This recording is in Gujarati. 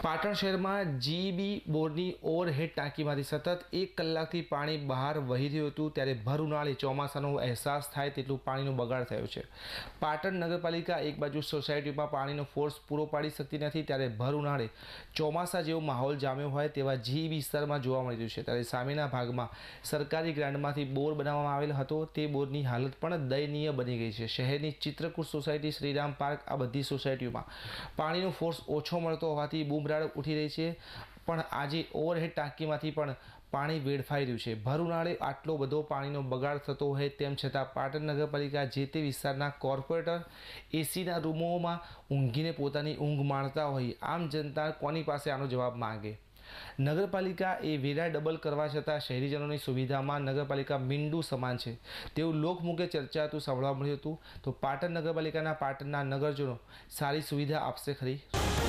પાટણ શહેરમાં જીબી બોરની ઓવરહેડ ટાંકીમાંથી સતત 1 કલાકથી પાણી બહાર વહી રહ્યું હતું ત્યારે ભર ઉનાળે ચોમાસાનો અહેસાસ થાય તેટલું પાણીનો બગાડ થયો છે। પાટણ નગરપાલિકા એક બાજુ સોસાયટીમાં પાણીનો ફોર્સ પૂરો પાડી શકતી નથી ત્યારે ભર ઉનાળે ચોમાસા જેવો માહોલ જામ્યો હોય તેવા જીબી વિસ્તારમાં જોવા મળી રહ્યું છે। ત્યારે સામેના ભાગમાં સરકારી ગ્રાન્ટમાંથી બોર બનાવવામાં આવેલ હતો તે બોરની હાલત પણ દયનીય બની ગઈ છે। શહેરની ચિત્રકૂટ સોસાયટી, શ્રીરામ પાર્ક આ બધી સોસાયટીઓમાં પાણીનો ફોર્સ ઓછો મળતો હોવાથી બૂમરાડ ઉઠી રહી છે પણ આજે ઓવરહેડ ટાંકીમાંથી પણ પાણી વેડફાઈ રહ્યું છે। ભર ઉનાળે આટલો બધો પાણીનો બગાડ થતો હોય તેમ છતાં પાટણ નગરપાલિકા જે તે વિસ્તારના કોર્પોરેટર એસીના રૂમોમાં ઊંઘીને પોતાની ઊંઘ માણતા હોય આમ જનતા કોની પાસે આનો જવાબ માંગે। નગરપાલિકા એ વેરા ડબલ કરવા છતાં શહેરીજનોની સુવિધામાં નગરપાલિકા મીંડું સમાન છે તેવું લોકમુખે ચર્ચાતું સાંભળવા મળ્યું હતું। તો પાટણ નગરપાલિકાના પાટણના નગરજનો સારી સુવિધા આપશે ખરી?